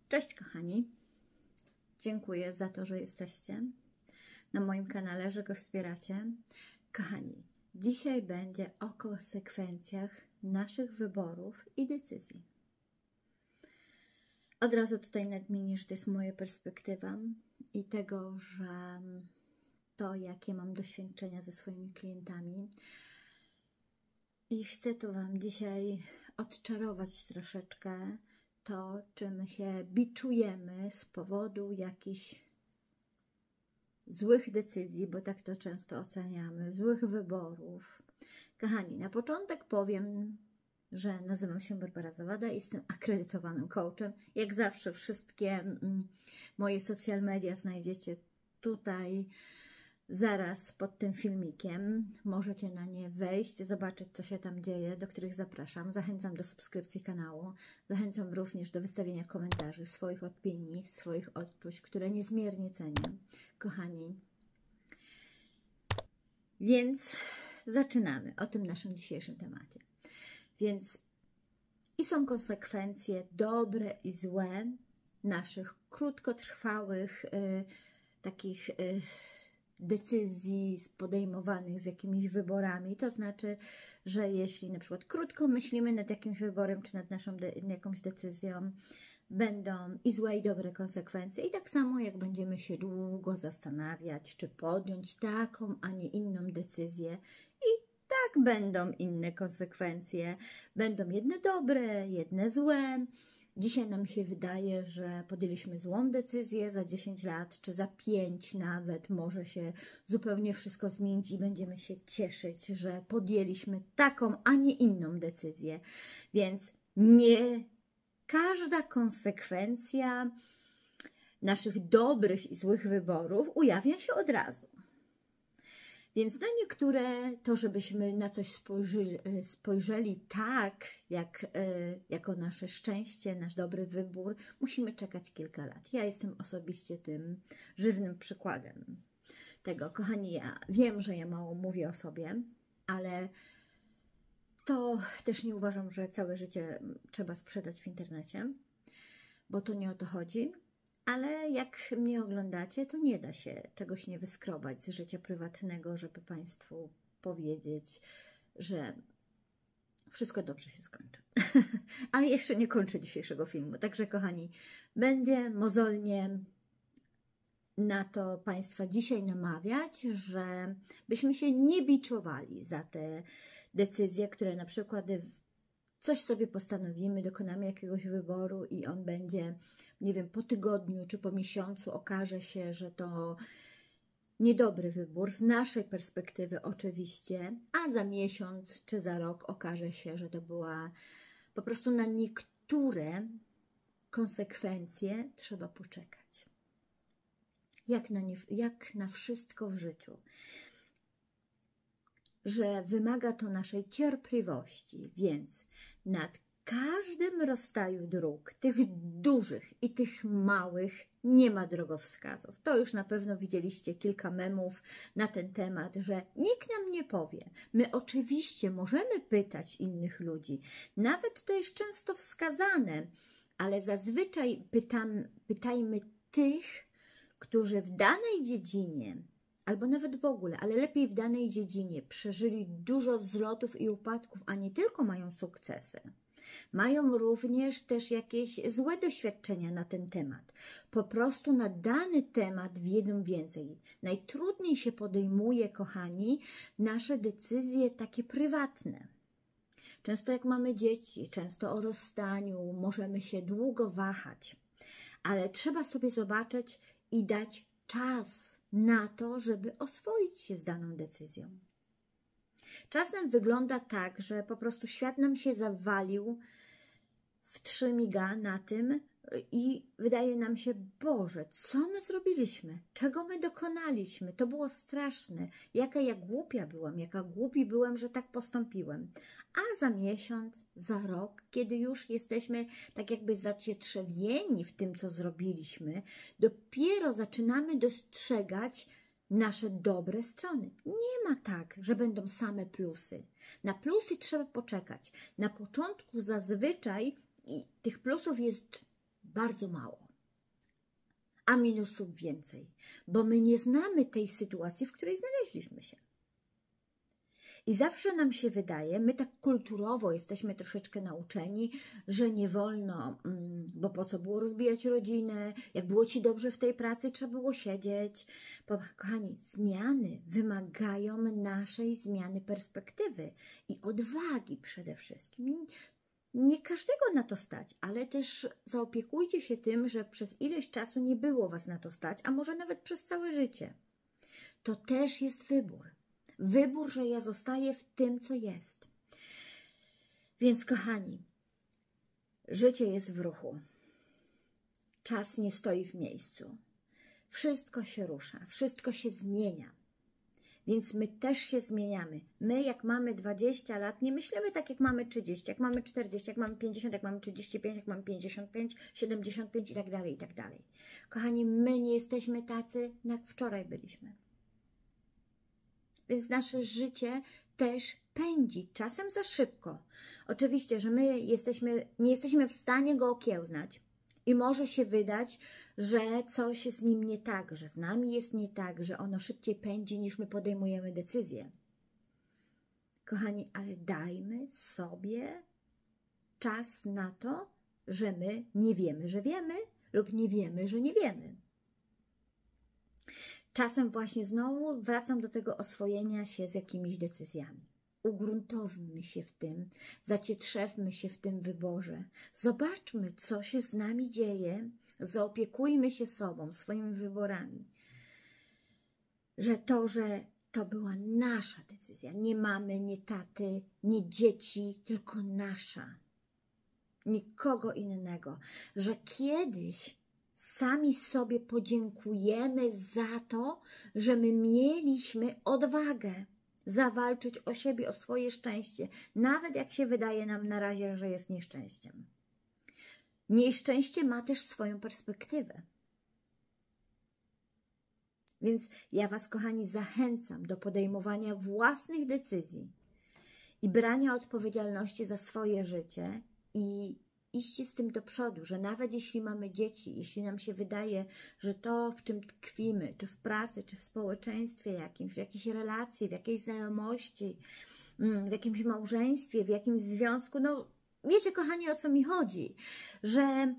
Cześć kochani, dziękuję za to, że jesteście na moim kanale, że go wspieracie. Kochani, dzisiaj będzie o konsekwencjach naszych wyborów i decyzji. Od razu tutaj nadmienię, że to jest moja perspektywa i tego, że to, jakie mam doświadczenia ze swoimi klientami. I chcę tu Wam dzisiaj odczarować troszeczkę to, czym się biczujemy z powodu jakichś złych decyzji, bo tak to często oceniamy, złych wyborów. Kochani, na początek powiem, że nazywam się Barbara Zawada i jestem akredytowanym coachem. Jak zawsze wszystkie moje social media znajdziecie tutaj zaraz pod tym filmikiem. Możecie na nie wejść, zobaczyć, co się tam dzieje, do których zapraszam. Zachęcam do subskrypcji kanału. Zachęcam również do wystawienia komentarzy, swoich opinii, swoich odczuć, które niezmiernie cenię. Kochani, więc zaczynamy o tym naszym dzisiejszym temacie. Więc i są konsekwencje dobre i złe naszych krótkotrwałych takich decyzji podejmowanych z jakimiś wyborami. To znaczy, że jeśli na przykład krótko myślimy nad jakimś wyborem, czy nad naszą jakąś decyzją, będą i złe, i dobre konsekwencje. I tak samo jak będziemy się długo zastanawiać, czy podjąć taką, a nie inną decyzję, i tak będą inne konsekwencje. Będą jedne dobre, jedne złe. Dzisiaj nam się wydaje, że podjęliśmy złą decyzję, za 10 lat, czy za 5 nawet może się zupełnie wszystko zmienić i będziemy się cieszyć, że podjęliśmy taką, a nie inną decyzję. Więc nie każda konsekwencja naszych dobrych i złych wyborów ujawnia się od razu. Więc na niektóre to, żebyśmy na coś spojrzeli tak, jako nasze szczęście, nasz dobry wybór, musimy czekać kilka lat. Ja jestem osobiście tym żywnym przykładem tego. Kochani, ja wiem, że ja mało mówię o sobie, ale to też nie uważam, że całe życie trzeba sprzedać w internecie, bo to nie o to chodzi. Ale jak mnie oglądacie, to nie da się czegoś nie wyskrobać z życia prywatnego, żeby Państwu powiedzieć, że wszystko dobrze się skończy. Ale jeszcze nie kończę dzisiejszego filmu. Także kochani, będzie mozolnie na to Państwa dzisiaj namawiać, że byśmy się nie biczowali za te decyzje, które na przykład coś sobie postanowimy, dokonamy jakiegoś wyboru i on będzie, nie wiem, po tygodniu czy po miesiącu okaże się, że to niedobry wybór, z naszej perspektywy oczywiście, a za miesiąc czy za rok okaże się, że to była po prostu na niektóre konsekwencje trzeba poczekać. Jak na wszystko w życiu. Że wymaga to naszej cierpliwości, więc nad każdym rozstaju dróg, tych dużych i tych małych, nie ma drogowskazów. To już na pewno widzieliście kilka memów na ten temat, że nikt nam nie powie. My oczywiście możemy pytać innych ludzi, nawet to jest często wskazane, ale zazwyczaj pytajmy tych, którzy w danej dziedzinie, albo nawet w ogóle, ale lepiej w danej dziedzinie przeżyli dużo wzlotów i upadków, a nie tylko mają sukcesy. Mają również też jakieś złe doświadczenia na ten temat. Po prostu na dany temat wiedzą więcej. Najtrudniej się podejmuje, kochani, nasze decyzje takie prywatne. Często jak mamy dzieci, często o rozstaniu, możemy się długo wahać, ale trzeba sobie zobaczyć i dać czas na to, żeby oswoić się z daną decyzją. Czasem wygląda tak, że po prostu świat nam się zawalił w 3 miga na tym i wydaje nam się, Boże, co my zrobiliśmy? Czego my dokonaliśmy? To było straszne. Jaka ja głupia byłam, jaka głupi byłem, że tak postąpiłem. A za miesiąc, za rok, kiedy już jesteśmy tak jakby zacietrzewieni w tym, co zrobiliśmy, dopiero zaczynamy dostrzegać nasze dobre strony. Nie ma tak, że będą same plusy. Na plusy trzeba poczekać. Na początku zazwyczaj tych plusów jest bardzo mało, a minusów więcej, bo my nie znamy tej sytuacji, w której znaleźliśmy się. I zawsze nam się wydaje, my tak kulturowo jesteśmy troszeczkę nauczeni, że nie wolno, bo po co było rozbijać rodzinę, jak było Ci dobrze w tej pracy, trzeba było siedzieć. Kochani, zmiany wymagają naszej zmiany perspektywy i odwagi przede wszystkim. Nie każdego na to stać, ale też zaopiekujcie się tym, że przez ileś czasu nie było Was na to stać, a może nawet przez całe życie. To też jest wybór. Wybór, że ja zostaję w tym, co jest. Więc kochani, życie jest w ruchu. Czas nie stoi w miejscu. Wszystko się rusza, wszystko się zmienia. Więc my też się zmieniamy. My jak mamy 20 lat, nie myślimy tak jak mamy 30, jak mamy 40, jak mamy 50, jak mamy 35, jak mamy 55, 75 i tak dalej, i tak dalej. Kochani, my nie jesteśmy tacy, jak wczoraj byliśmy. Więc nasze życie też pędzi, czasem za szybko. Oczywiście, że my nie jesteśmy w stanie go okiełznać i może się wydać, że coś z nim nie tak, że z nami jest nie tak, że ono szybciej pędzi niż my podejmujemy decyzje. Kochani, ale dajmy sobie czas na to, że my nie wiemy, że wiemy lub nie wiemy, że nie wiemy. Czasem właśnie znowu wracam do tego oswojenia się z jakimiś decyzjami. Ugruntowmy się w tym, zacietrzewmy się w tym wyborze. Zobaczmy, co się z nami dzieje, zaopiekujmy się sobą, swoimi wyborami. Że to była nasza decyzja, nie mamy, nie taty, nie dzieci, tylko nasza. Nikogo innego. Że kiedyś sami sobie podziękujemy za to, że my mieliśmy odwagę zawalczyć o siebie, o swoje szczęście. Nawet jak się wydaje nam na razie, że jest nieszczęściem. Nieszczęście ma też swoją perspektywę. Więc ja Was, kochani, zachęcam do podejmowania własnych decyzji i brania odpowiedzialności za swoje życie i iść z tym do przodu, że nawet jeśli mamy dzieci, jeśli nam się wydaje, że to, w czym tkwimy, czy w pracy, czy w społeczeństwie jakimś, w jakiejś relacji, w jakiejś znajomości, w jakimś małżeństwie, w jakimś związku, no wiecie, kochani, o co mi chodzi, że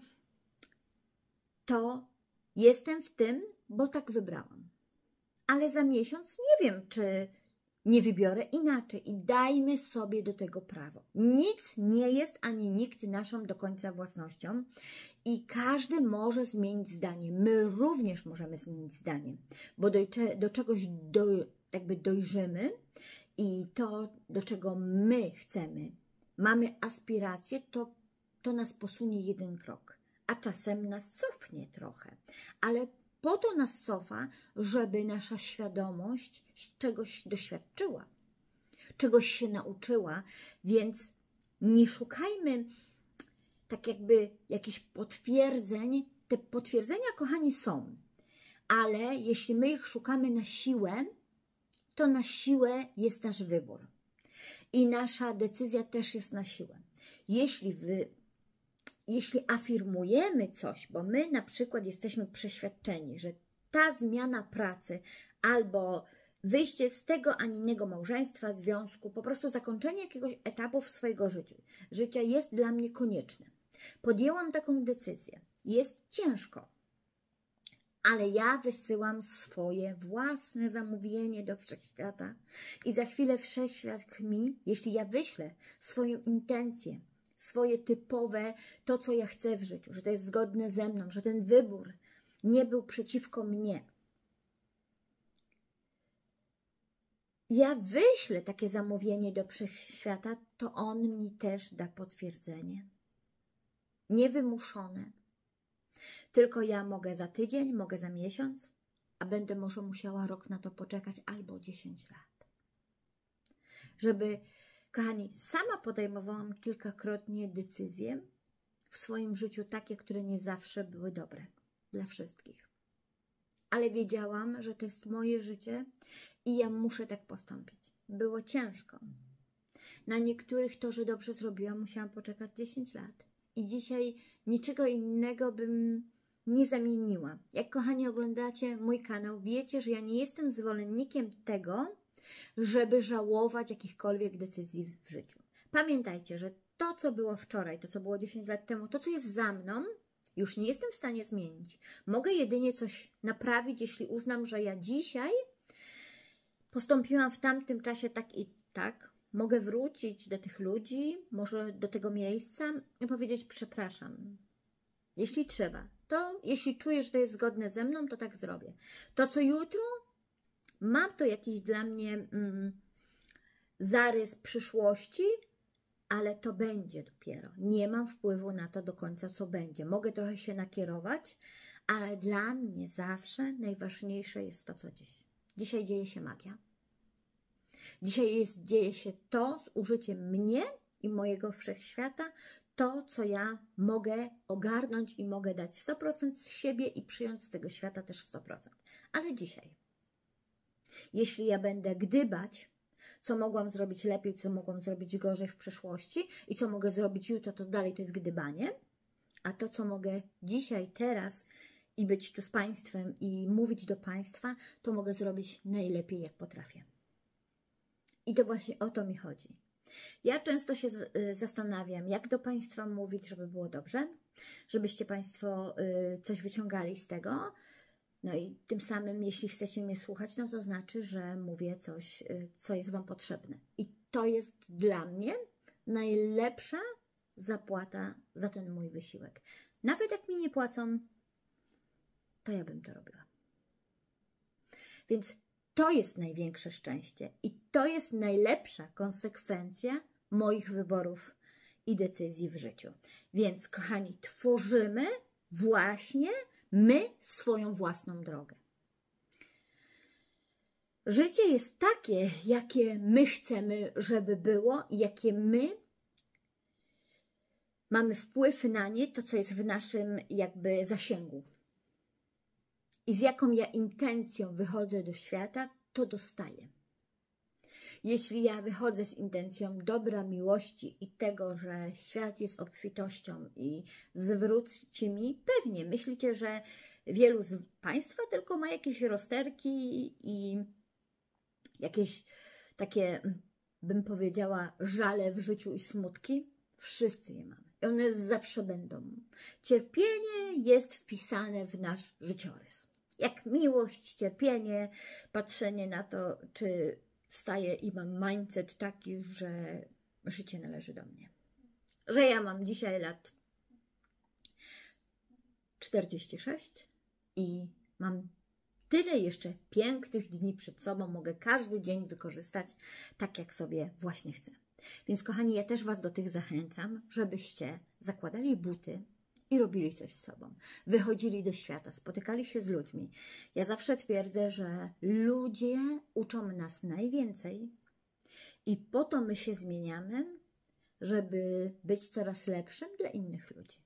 to jestem w tym, bo tak wybrałam. Ale za miesiąc nie wiem, czy nie wybiorę inaczej i dajmy sobie do tego prawo. Nic nie jest ani nikt naszą do końca własnością i każdy może zmienić zdanie. My również możemy zmienić zdanie, bo do czegoś jakby dojrzymy i to, do czego my chcemy, mamy aspiracje, to nas posunie jeden krok, a czasem nas cofnie trochę, ale po to nas cofa, żeby nasza świadomość czegoś doświadczyła, czegoś się nauczyła, więc nie szukajmy tak jakby jakichś potwierdzeń. Te potwierdzenia, kochani, są, ale jeśli my ich szukamy na siłę, to na siłę jest nasz wybór i nasza decyzja też jest na siłę. Jeśli afirmujemy coś, bo my na przykład jesteśmy przeświadczeni, że ta zmiana pracy albo wyjście z tego, a nie innego małżeństwa, związku, po prostu zakończenie jakiegoś etapu w swojego życia jest dla mnie konieczne. Podjęłam taką decyzję. Jest ciężko, ale ja wysyłam swoje własne zamówienie do Wszechświata i za chwilę Wszechświat mi, jeśli ja wyślę swoją intencję, swoje typowe, to co ja chcę w życiu, że to jest zgodne ze mną, że ten wybór nie był przeciwko mnie. Ja wyślę takie zamówienie do Wszechświata, to on mi też da potwierdzenie. Niewymuszone. Tylko ja mogę za tydzień, mogę za miesiąc, a będę może musiała rok na to poczekać albo 10 lat. Żeby, kochani, sama podejmowałam kilkakrotnie decyzje w swoim życiu takie, które nie zawsze były dobre dla wszystkich. Ale wiedziałam, że to jest moje życie i ja muszę tak postąpić. Było ciężko. Na niektórych to, że dobrze zrobiłam, musiałam poczekać 10 lat. i dzisiaj niczego innego bym nie zamieniła. Jak, kochani, oglądacie mój kanał, wiecie, że ja nie jestem zwolennikiem tego, żeby żałować jakichkolwiek decyzji w życiu. Pamiętajcie, że to, co było wczoraj, to, co było 10 lat temu, to, co jest za mną, już nie jestem w stanie zmienić. Mogę jedynie coś naprawić, jeśli uznam, że ja dzisiaj postąpiłam w tamtym czasie tak i tak. Mogę wrócić do tych ludzi, może do tego miejsca i powiedzieć: przepraszam. Jeśli trzeba, to jeśli czuję, że to jest zgodne ze mną, to tak zrobię. To, co jutro, mam to jakiś dla mnie zarys przyszłości, ale to będzie dopiero. Nie mam wpływu na to do końca, co będzie. Mogę trochę się nakierować, ale dla mnie zawsze najważniejsze jest to, co dziś. Dzisiaj dzieje się magia. Dzisiaj dzieje się to z użyciem mnie i mojego wszechświata, to, co ja mogę ogarnąć i mogę dać 100% z siebie i przyjąć z tego świata też 100%. Ale dzisiaj, jeśli ja będę gdybać, co mogłam zrobić lepiej, co mogłam zrobić gorzej w przeszłości i co mogę zrobić jutro, to dalej to jest gdybanie, a to, co mogę dzisiaj, teraz i być tu z Państwem i mówić do Państwa, to mogę zrobić najlepiej, jak potrafię. I to właśnie o to mi chodzi. Ja często się zastanawiam, jak do Państwa mówić, żeby było dobrze, żebyście Państwo coś wyciągali z tego. No i tym samym, jeśli chcecie mnie słuchać, no to znaczy, że mówię coś, co jest Wam potrzebne. I to jest dla mnie najlepsza zapłata za ten mój wysiłek. Nawet jak mi nie płacą, to ja bym to robiła. Więc to jest największe szczęście i to jest najlepsza konsekwencja moich wyborów i decyzji w życiu. Więc, kochani, tworzymy właśnie my swoją własną drogę. Życie jest takie, jakie my chcemy, żeby było, jakie my mamy wpływ na nie, to, co jest w naszym jakby zasięgu. I z jaką ja intencją wychodzę do świata, to dostaję. Jeśli ja wychodzę z intencją dobra, miłości i tego, że świat jest obfitością i zwróćcie mi, pewnie myślicie, że wielu z Państwa tylko ma jakieś rozterki i jakieś takie, bym powiedziała, żale w życiu i smutki. Wszyscy je mamy. I one zawsze będą. Cierpienie jest wpisane w nasz życiorys. Jak miłość, cierpienie, patrzenie na to, czy wstaję i mam mindset taki, że życie należy do mnie. Że ja mam dzisiaj lat 46 i mam tyle jeszcze pięknych dni przed sobą. Mogę każdy dzień wykorzystać tak, jak sobie właśnie chcę. Więc, kochani, ja też Was do tych zachęcam, żebyście zakładali buty i robili coś z sobą. Wychodzili do świata, spotykali się z ludźmi. Ja zawsze twierdzę, że ludzie uczą nas najwięcej i po to my się zmieniamy, żeby być coraz lepszym dla innych ludzi.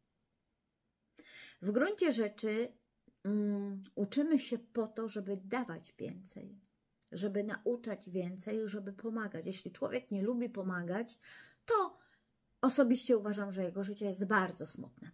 W gruncie rzeczy uczymy się po to, żeby dawać więcej, żeby nauczać więcej, żeby pomagać. Jeśli człowiek nie lubi pomagać, to osobiście uważam, że jego życie jest bardzo smutne.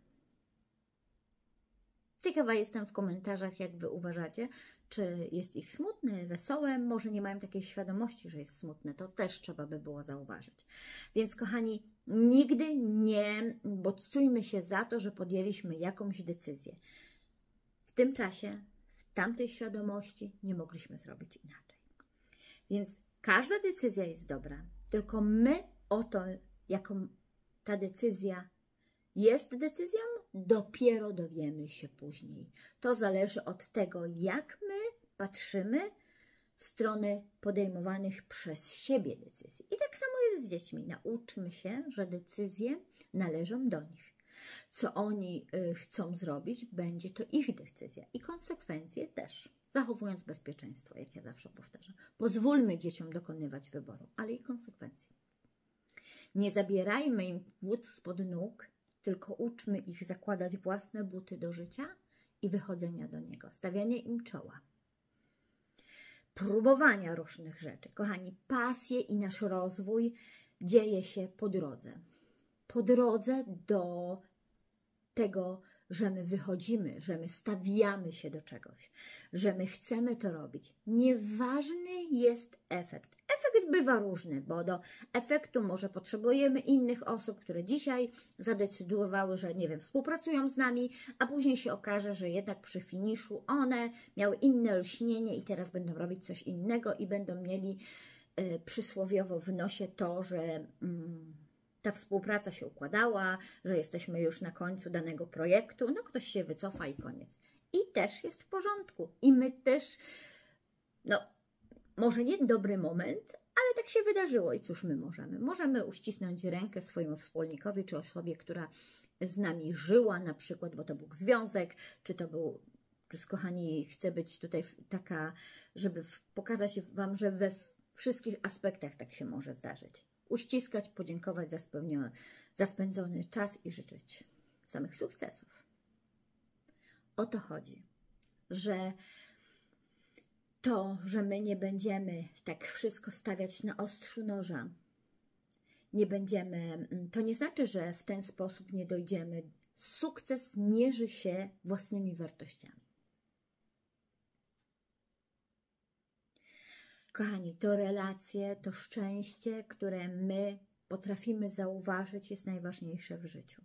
Ciekawa jestem w komentarzach, jak Wy uważacie, czy jest ich smutne, wesołe, może nie mają takiej świadomości, że jest smutne, to też trzeba by było zauważyć. Więc, kochani, nigdy nie bodźcujmy się za to, że podjęliśmy jakąś decyzję. W tym czasie, w tamtej świadomości nie mogliśmy zrobić inaczej. Więc każda decyzja jest dobra, tylko my o to, jaką ta decyzja jest decyzją, dopiero dowiemy się później. To zależy od tego, jak my patrzymy w stronę podejmowanych przez siebie decyzji. I tak samo jest z dziećmi. Nauczmy się, że decyzje należą do nich. Co oni chcą zrobić, będzie to ich decyzja. I konsekwencje też, zachowując bezpieczeństwo, jak ja zawsze powtarzam. Pozwólmy dzieciom dokonywać wyboru, ale i konsekwencji. Nie zabierajmy im but spod nóg, tylko uczmy ich zakładać własne buty do życia i wychodzenia do niego, stawiania im czoła, próbowania różnych rzeczy. Kochani, pasje i nasz rozwój dzieje się po drodze. po drodze do tego, że my wychodzimy, że my stawiamy się do czegoś, że my chcemy to robić. Nieważny jest efekt. Efekt bywa różny, bo do efektu może potrzebujemy innych osób, które dzisiaj zadecydowały, że nie wiem, współpracują z nami, a później się okaże, że jednak przy finiszu one miały inne lśnienie i teraz będą robić coś innego i będą mieli przysłowiowo w nosie to, że ta współpraca się układała, że jesteśmy już na końcu danego projektu, no ktoś się wycofa i koniec. I też jest w porządku. I my też, no może nie dobry moment, ale tak się wydarzyło i cóż my możemy? Możemy uścisnąć rękę swojemu wspólnikowi, czy osobie, która z nami żyła na przykład, bo to był związek, czy to był, kochani, chcę być tutaj taka, żeby pokazać Wam, że we wszystkich aspektach tak się może zdarzyć. Uściskać, podziękować za spędzony czas i życzyć samych sukcesów. O to chodzi, że to, że my nie będziemy tak wszystko stawiać na ostrzu noża, nie będziemy, to nie znaczy, że w ten sposób nie dojdziemy. Sukces mierzy się własnymi wartościami. Kochani, to relacje, to szczęście, które my potrafimy zauważyć, jest najważniejsze w życiu.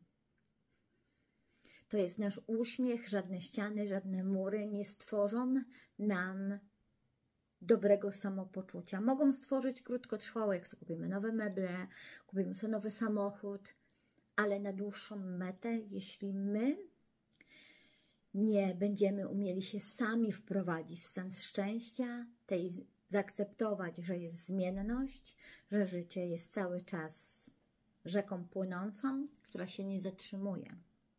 To jest nasz uśmiech, żadne ściany, żadne mury nie stworzą nam dobrego samopoczucia. Mogą stworzyć krótkotrwałe, jak sobie kupimy nowe meble, kupimy sobie nowy samochód, ale na dłuższą metę, jeśli my nie będziemy umieli się sami wprowadzić w stan szczęścia, zaakceptować, że jest zmienność, że życie jest cały czas rzeką płynącą, która się nie zatrzymuje.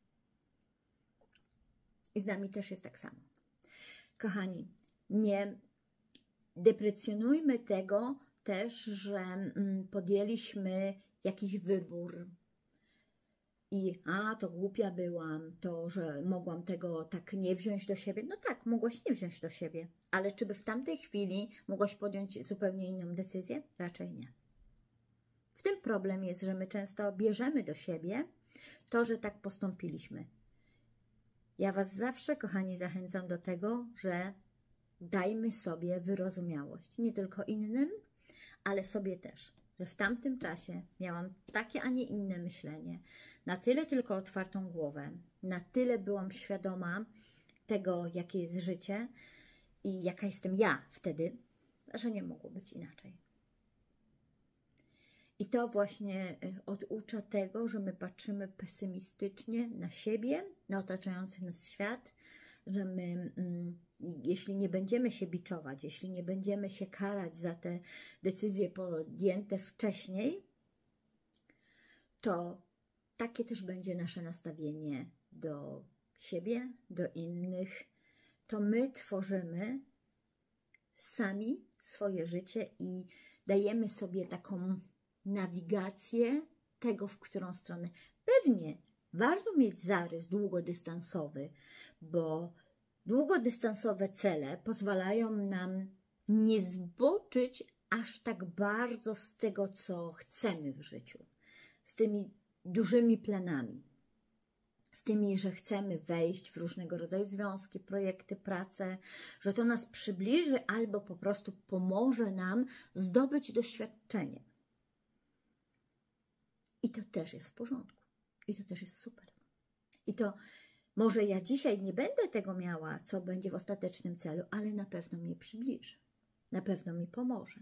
I z nami też jest tak samo. Kochani, nie deprecjonujmy tego też, że podjęliśmy jakiś wybór i to głupia byłam, to, że mogłam tego tak nie wziąć do siebie. No tak, mogłaś nie wziąć do siebie, ale czy by w tamtej chwili mogłaś podjąć zupełnie inną decyzję? Raczej nie. W tym problem jest, że my często bierzemy do siebie to, że tak postąpiliśmy. Ja Was zawsze, kochani, zachęcam do tego, że dajmy sobie wyrozumiałość. Nie tylko innym, ale sobie też. Że w tamtym czasie miałam takie, a nie inne myślenie. Na tyle tylko otwartą głowę. Na tyle byłam świadoma tego, jakie jest życie i jaka jestem ja wtedy, że nie mogło być inaczej. I to właśnie oducza tego, że my patrzymy pesymistycznie na siebie, na otaczający nas świat, że my, jeśli nie będziemy się biczować, jeśli nie będziemy się karać za te decyzje podjęte wcześniej, to takie też będzie nasze nastawienie do siebie, do innych. To my tworzymy sami swoje życie i dajemy sobie taką nawigację tego, w którą stronę. Pewnie warto mieć zarys długodystansowy, bo długodystansowe cele pozwalają nam nie zboczyć aż tak bardzo z tego, co chcemy w życiu, z tymi dużymi planami, z tymi, że chcemy wejść w różnego rodzaju związki, projekty, pracę, że to nas przybliży albo po prostu pomoże nam zdobyć doświadczenie. I to też jest w porządku. I to też jest super. I to może ja dzisiaj nie będę tego miała, co będzie w ostatecznym celu, ale na pewno mnie przybliży. Na pewno mi pomoże.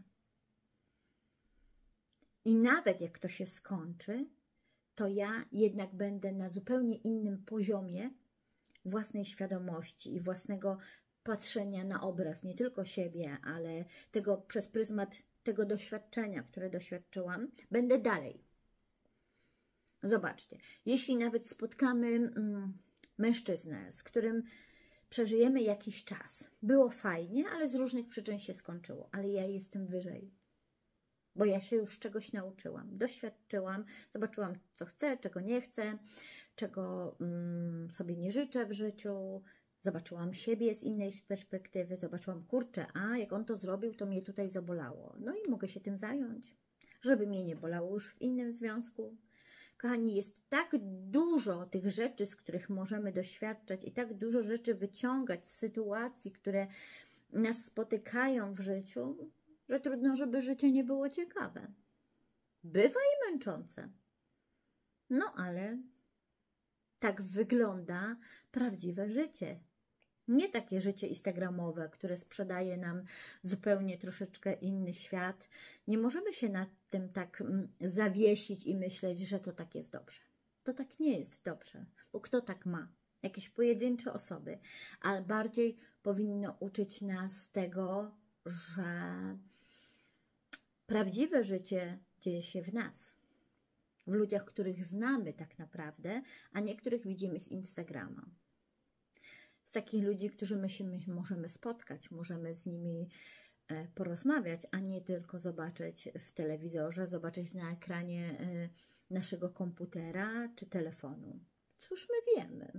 I nawet jak to się skończy, to ja jednak będę na zupełnie innym poziomie własnej świadomości i własnego patrzenia na obraz, nie tylko siebie, ale tego przez pryzmat tego doświadczenia, które doświadczyłam, będę dalej. Zobaczcie, jeśli nawet spotkamy mężczyznę, z którym przeżyjemy jakiś czas, było fajnie, ale z różnych przyczyn się skończyło, ale ja jestem wyżej, bo ja się już czegoś nauczyłam, doświadczyłam, zobaczyłam, co chcę, czego nie chcę, czego sobie nie życzę w życiu, zobaczyłam siebie z innej perspektywy, zobaczyłam, kurczę, jak on to zrobił, to mnie tutaj zabolało. No i mogę się tym zająć, żeby mnie nie bolało już w innym związku. Kochani, jest tak dużo tych rzeczy, z których możemy doświadczać i tak dużo rzeczy wyciągać z sytuacji, które nas spotykają w życiu, że trudno, żeby życie nie było ciekawe. Bywa i męczące. No ale tak wygląda prawdziwe życie. Nie takie życie instagramowe, które sprzedaje nam zupełnie troszeczkę inny świat. Nie możemy się nad tym tak zawiesić i myśleć, że to tak jest dobrze. To tak nie jest dobrze, bo kto tak ma? Jakieś pojedyncze osoby, ale bardziej powinno uczyć nas tego, że prawdziwe życie dzieje się w nas. W ludziach, których znamy tak naprawdę, a nie których widzimy z Instagrama. Z takich ludzi, którzy my się możemy spotkać, możemy z nimi porozmawiać, a nie tylko zobaczyć w telewizorze, zobaczyć na ekranie naszego komputera czy telefonu. Cóż my wiemy?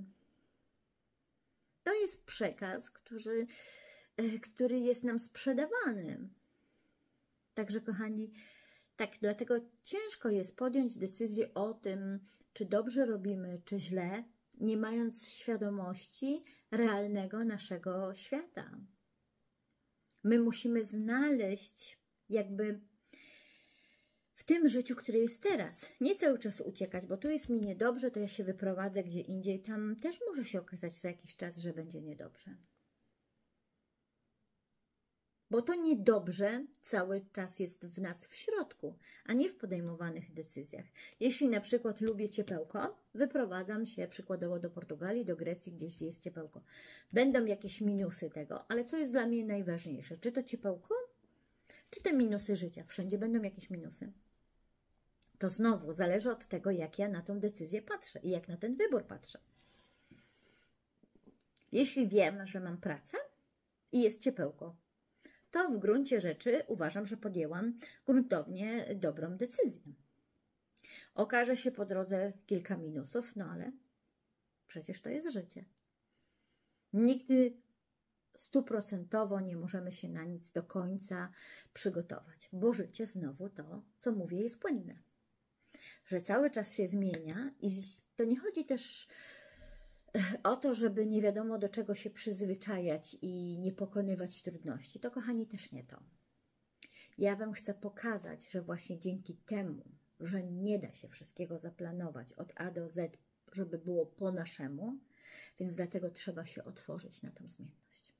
To jest przekaz, który jest nam sprzedawany. Także, kochani, tak, dlatego ciężko jest podjąć decyzję o tym, czy dobrze robimy, czy źle, nie mając świadomości realnego naszego świata. My musimy znaleźć jakby w tym życiu, które jest teraz, nie cały czas uciekać, bo tu jest mi niedobrze, to ja się wyprowadzę gdzie indziej, tam też może się okazać za jakiś czas, że będzie niedobrze. Bo to niedobrze cały czas jest w nas w środku, a nie w podejmowanych decyzjach. Jeśli na przykład lubię ciepełko, wyprowadzam się przykładowo do Portugalii, do Grecji, gdzie jest ciepełko. Będą jakieś minusy tego, ale co jest dla mnie najważniejsze? Czy to ciepełko, czy te minusy życia? Wszędzie będą jakieś minusy. To znowu zależy od tego, jak ja na tą decyzję patrzę i jak na ten wybór patrzę. Jeśli wiem, że mam pracę i jest ciepełko, to w gruncie rzeczy uważam, że podjęłam gruntownie dobrą decyzję. Okaże się po drodze kilka minusów, no ale przecież to jest życie. Nigdy 100% nie możemy się na nic do końca przygotować, bo życie znowu to, co mówię, jest płynne. Że cały czas się zmienia i to nie chodzi też o to, żeby nie wiadomo do czego się przyzwyczajać i nie pokonywać trudności. To, kochani, też nie to. Ja Wam chcę pokazać, że właśnie dzięki temu, że nie da się wszystkiego zaplanować od A do Z, żeby było po naszemu, więc dlatego trzeba się otworzyć na tą zmienność.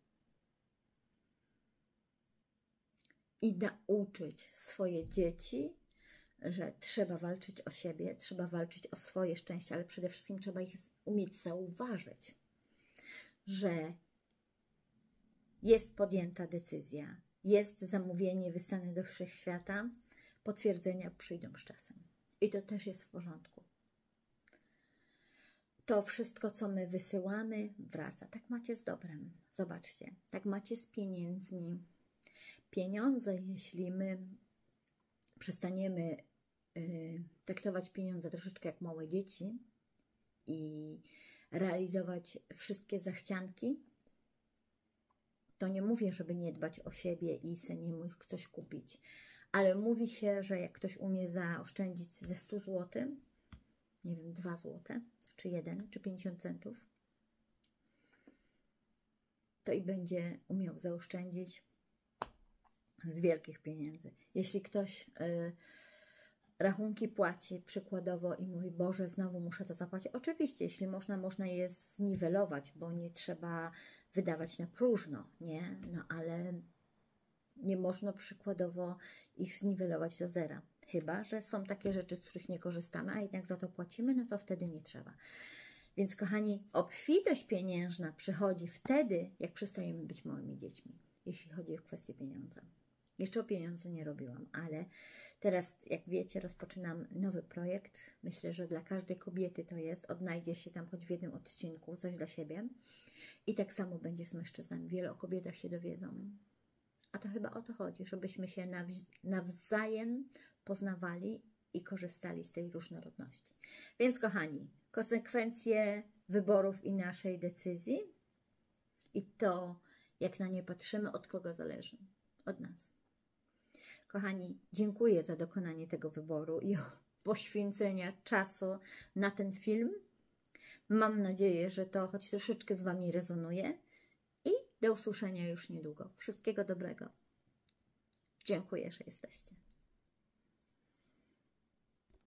I nauczyć swoje dzieci, że trzeba walczyć o siebie, trzeba walczyć o swoje szczęście, ale przede wszystkim trzeba ich umieć zauważyć, że jest podjęta decyzja, jest zamówienie wysłane do wszechświata, potwierdzenia przyjdą z czasem. I to też jest w porządku. To wszystko, co my wysyłamy, wraca. Tak macie z dobrem. Zobaczcie, tak macie z pieniędzmi. Pieniądze, jeśli my przestaniemy traktować pieniądze troszeczkę jak małe dzieci i realizować wszystkie zachcianki, to nie mówię, żeby nie dbać o siebie i se nie mógł coś kupić, ale mówi się, że jak ktoś umie zaoszczędzić ze 100 zł, nie wiem, 2 zł, czy 1, czy 50 centów, to i będzie umiał zaoszczędzić z wielkich pieniędzy. Jeśli ktoś rachunki płaci przykładowo i mówi, Boże, znowu muszę to zapłacić. Oczywiście, jeśli można je zniwelować, bo nie trzeba wydawać na próżno, nie? No ale nie można przykładowo ich zniwelować do zera. Chyba że są takie rzeczy, z których nie korzystamy, a jednak za to płacimy, no to wtedy nie trzeba. Więc, kochani, obfitość pieniężna przychodzi wtedy, jak przestajemy być małymi dziećmi, jeśli chodzi o kwestię pieniądza. Jeszcze o pieniądzu nie robiłam, ale teraz, jak wiecie, rozpoczynam nowy projekt. Myślę, że dla każdej kobiety to jest. Odnajdzie się tam choć w jednym odcinku coś dla siebie. I tak samo będzie z mężczyznami. Wiele o kobietach się dowiedzą. A to chyba o to chodzi, żebyśmy się nawzajem poznawali i korzystali z tej różnorodności. Więc, kochani, konsekwencje wyborów i naszej decyzji i to, jak na nie patrzymy, od kogo zależy? Od nas. Kochani, dziękuję za dokonanie tego wyboru i poświęcenia czasu na ten film. Mam nadzieję, że to choć troszeczkę z Wami rezonuje i do usłyszenia już niedługo. Wszystkiego dobrego. Dziękuję, że jesteście.